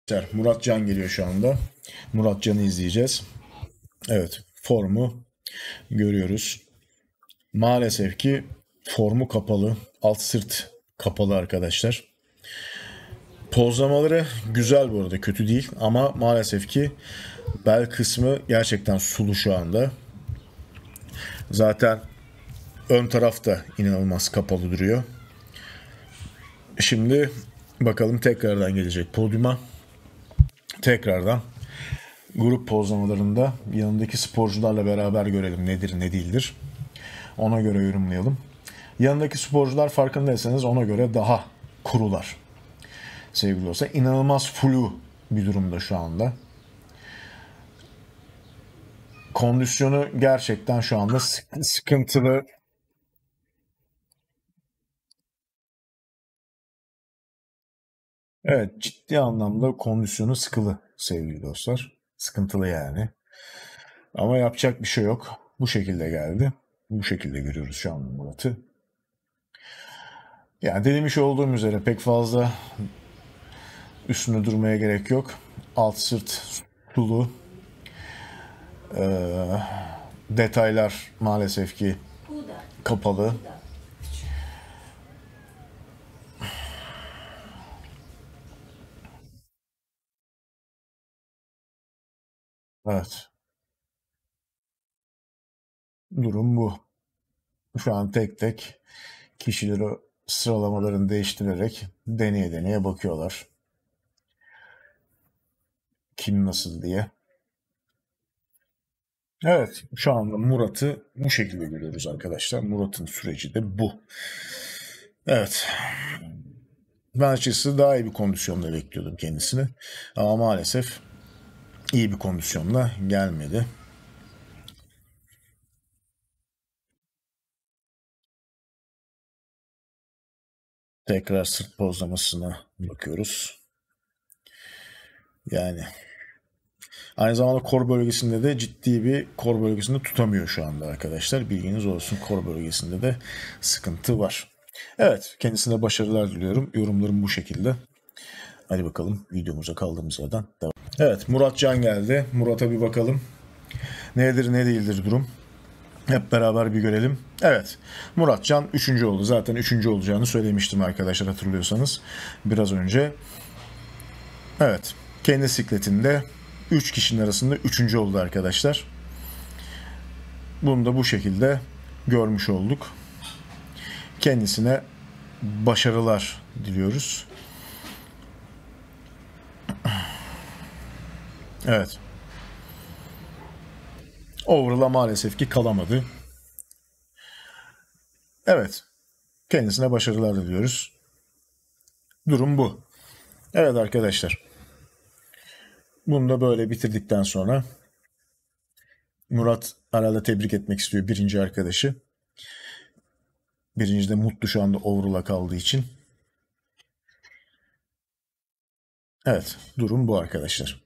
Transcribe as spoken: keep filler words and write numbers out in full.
Murat Can geliyor şu anda. Murat Can'ı izleyeceğiz. Evet, formu görüyoruz. Maalesef ki formu kapalı. Alt sırt kapalı arkadaşlar. Pozlamaları güzel bu arada, kötü değil ama maalesef ki bel kısmı gerçekten sulu şu anda. Zaten ön taraf da inanılmaz kapalı duruyor. Şimdi bakalım tekrardan gelecek podyuma. Tekrardan grup pozlamalarında yanındaki sporcularla beraber görelim nedir ne değildir. Ona göre yorumlayalım. Yanındaki sporcular farkındaysanız ona göre daha kurular. Sevgili olsa inanılmaz flu bir durumda şu anda. Kondisyonu gerçekten şu anda sıkıntılı. Evet, ciddi anlamda kondisyonu sıkılı sevgili dostlar. Sıkıntılı yani. Ama yapacak bir şey yok. Bu şekilde geldi. Bu şekilde görüyoruz şu an Murat'ı. Yani denemiş olduğum üzere pek fazla üstünde durmaya gerek yok. Alt sırt sulu. Ee, detaylar maalesef ki kapalı. Evet. Durum bu. Şu an tek tek kişileri sıralamalarını değiştirerek deneye deneye bakıyorlar. Kim nasıl diye. Evet, şu anda Murat'ı bu şekilde görüyoruz arkadaşlar. Murat'ın süreci de bu. Evet. Ben açıkçası daha iyi bir kondisyonda bekliyordum kendisini. Ama maalesef iyi bir kondisyonla gelmedi. Tekrar sırt pozlamasına bakıyoruz. Yani aynı zamanda kor bölgesinde de ciddi bir kor bölgesinde tutamıyor şu anda arkadaşlar. Bilginiz olsun, kor bölgesinde de sıkıntı var. Evet, kendisine başarılar diliyorum. Yorumlarım bu şekilde. Hadi bakalım videomuza kaldığımız yerden devam. Evet, Murat Can geldi. Murat'a bir bakalım. Nedir ne değildir durum. Hep beraber bir görelim. Evet, Murat Can üçüncü oldu. Zaten üçüncü olacağını söylemiştim arkadaşlar, hatırlıyorsanız biraz önce. Evet, kendi sikletinde üç kişinin arasında üçüncü oldu arkadaşlar. Bunu da bu şekilde görmüş olduk. Kendisine başarılar diliyoruz. Evet. Overall'a maalesef ki kalamadı. Evet. Kendisine başarılar diliyoruz. Durum bu. Evet arkadaşlar. Bunu da böyle bitirdikten sonra Murat herhalde tebrik etmek istiyor birinci arkadaşı. Birinci de mutlu şu anda overall'a kaldığı için. Evet, durum bu arkadaşlar.